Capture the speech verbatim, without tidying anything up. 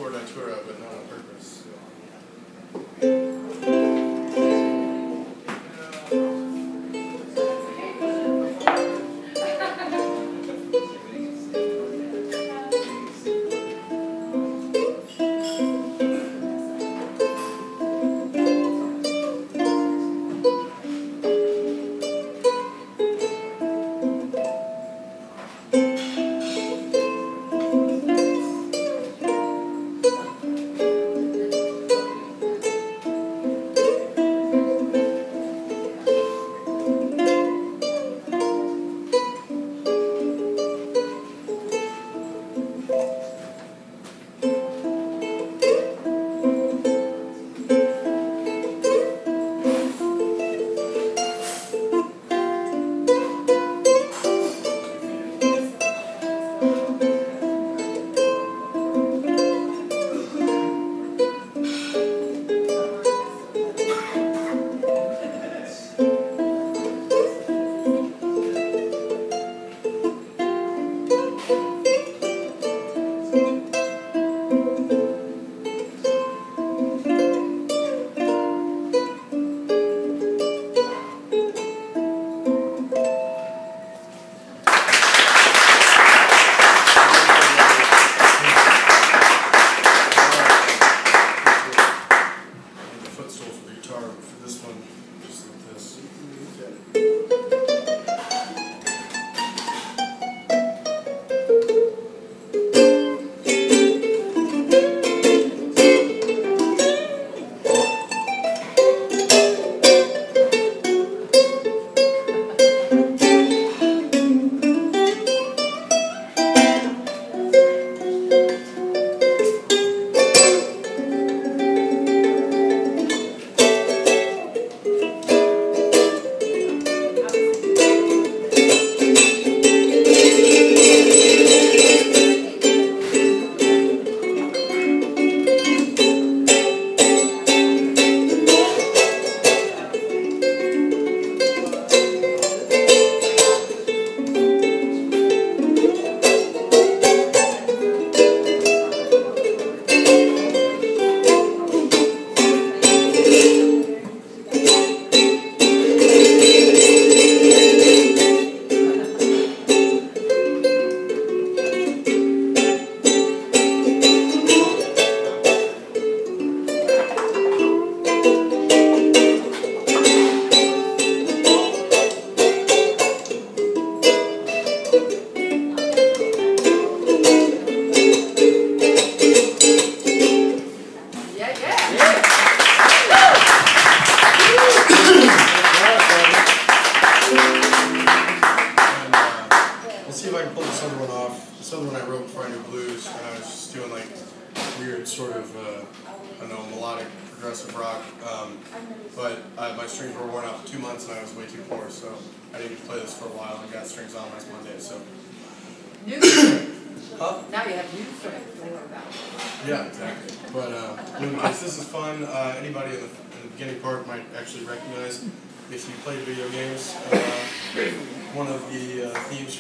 chord I tore out, but not on purpose. For this one, just like this. See if I can pull this other one off. This other one I wrote before I knew blues, and I was just doing like weird sort of, uh, I don't know, melodic, progressive rock. Um, but uh, my strings were worn out for two months and I was way too poor, so I didn't play this for a while and got strings on last Monday. So. New strings. Huh? Now you have new strings to worry about. Yeah, exactly. But uh, in any case, this is fun. Uh, anybody in the, in the beginning part might actually recognize if you play video games. Uh, one of the uh, themes